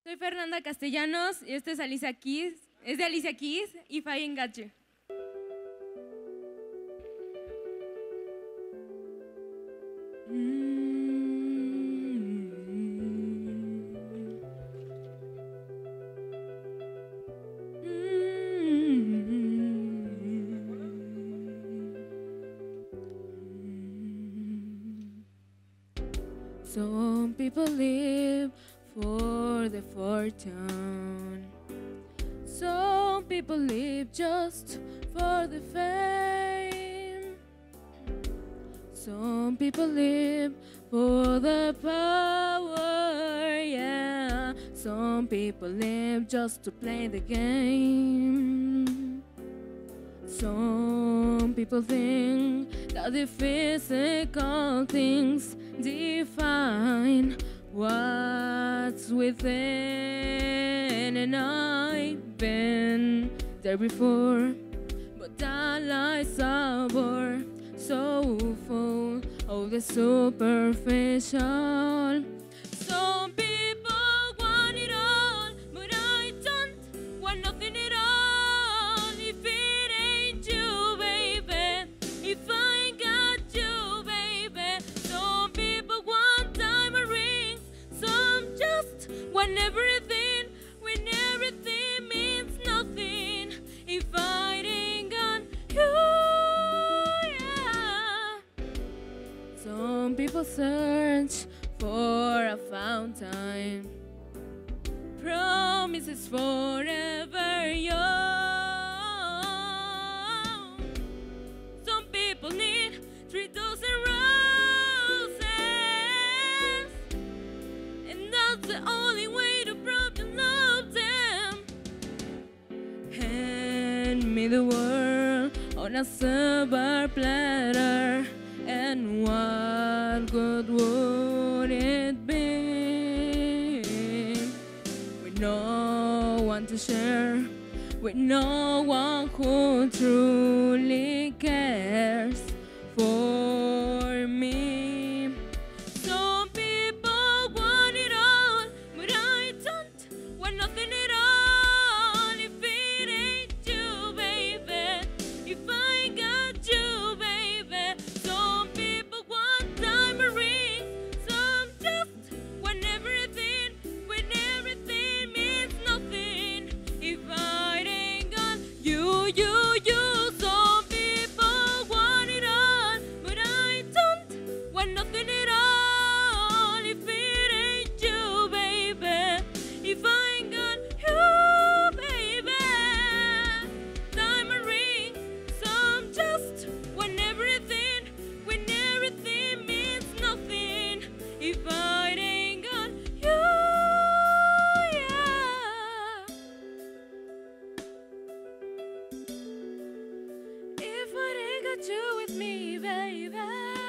Soy Fernanda Castellanos y este es Alicia Keys. Es de Alicia Keys y If I Ain't Got You. Some people live for the fortune. Some people live just for the fame. Some people live for the power, yeah. Some people live just to play the game. Some people think that the physical things define what's within, and I've been there before, but that life's sabor so full of the superficial. Some people want it all, but I don't want nothing at all. If it ain't you, baby, if I ain't got you, baby. Some people want diamond rings, some just want everything, when everything means nothing. If I ain't got you, yeah. Some people search for a fountain, promises forever young. Some people need 3,000 roses, and that's the only way to prove you love them. Hand me the world on a silver platter, and what good would it be with no one to share, with no one who truly cares for me? Some people want it all, but I don't want nothing at all. If it ain't you, baby, if I ain't got you, baby. Some people want diamond rings, some just want everything, when everything means nothing. If I ain't got you, you, you. Some people want it all, but I don't want nothing at all. If it ain't you, baby, if I ain't got you, baby. Diamond rings, some just want everything, when everything means nothing. If I ain't got you, yeah. If I ain't got you with me, baby.